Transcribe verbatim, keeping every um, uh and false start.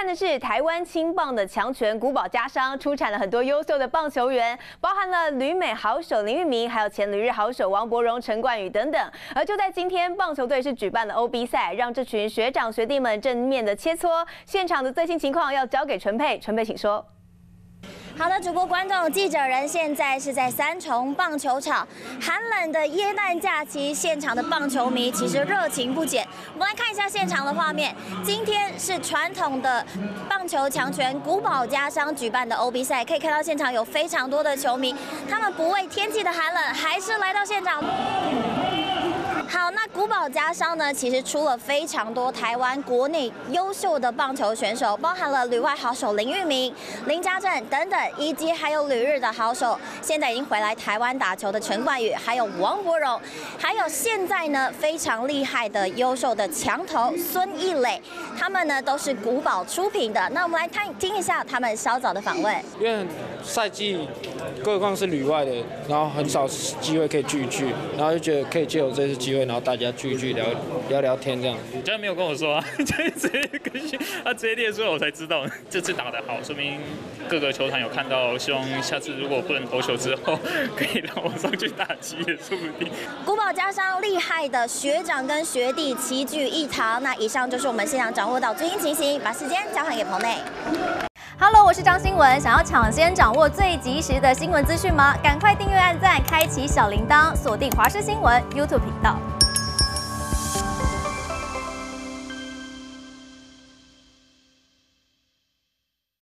看的是台湾青棒的强权古堡家商出产了很多优秀的棒球员，包含了旅美好手林玉明，还有前旅日好手王柏荣、陈冠宇等等。而就在今天，棒球队是举办了 O B 赛，让这群学长学弟们正面的切磋。现场的最新情况要交给纯佩，纯佩请说。 好的，主播、观众、记者人现在是在三重棒球场，寒冷的耶诞假期，现场的棒球迷其实热情不减。我们来看一下现场的画面，今天是传统的棒球强权古堡家商举办的 O B 赛，可以看到现场有非常多的球迷，他们不畏天气的寒冷，还是来到现场。 好，那古堡家商呢，其实出了非常多台湾国内优秀的棒球选手，包含了旅外好手林玉明、林家正等等，以及还有旅日的好手，现在已经回来台湾打球的陈冠宇，还有王柏荣，还有现在呢非常厉害的优秀的强投孙艺磊，他们呢都是古堡出品的。那我们来看听一下他们稍早的访问。 因为赛季，更何况是旅外的，然后很少机会可以聚一聚，然后就觉得可以借由这次机会。 然后大家聚一聚聊聊聊天这样， 你居然没有跟我说啊，就直接跟他直接列出来，我才知道这次打得好，说明各个球团有看到，希望下次如果不能投球之后，可以让我上去打击也说不定。 古堡家商厉害的学长跟学弟齐聚一堂，那以上就是我们现场掌握到最新情形，把时间交还给棚内。 Hello， 我是张新文。想要抢先掌握最及时的新闻资讯吗？赶快订阅、按赞、开启小铃铛，锁定华视新闻 YouTube 频道。